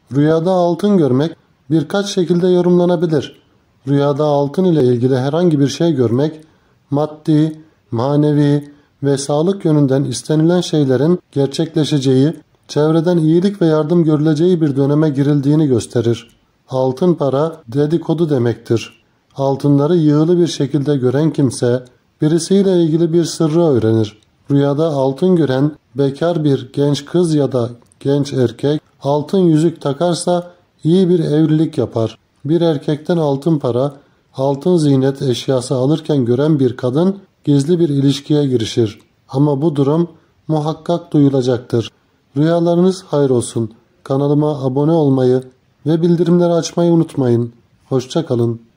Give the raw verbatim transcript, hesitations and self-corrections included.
Rüyada altın görmek birkaç şekilde yorumlanabilir. Rüyada altın ile ilgili herhangi bir şey görmek, maddi, manevi ve sağlık yönünden istenilen şeylerin gerçekleşeceği, çevreden iyilik ve yardım görüleceği bir döneme girildiğini gösterir. Altın para dedikodu demektir. Altınları yığılı bir şekilde gören kimse, birisiyle ilgili bir sırrı öğrenir. Rüyada altın gören bekar bir genç kız ya da genç erkek altın yüzük takarsa iyi bir evlilik yapar. Bir erkekten altın para, altın ziynet eşyası alırken gören bir kadın gizli bir ilişkiye girişir. Ama bu durum muhakkak duyulacaktır. Rüyalarınız hayır olsun. Kanalıma abone olmayı ve bildirimleri açmayı unutmayın. Hoşça kalın.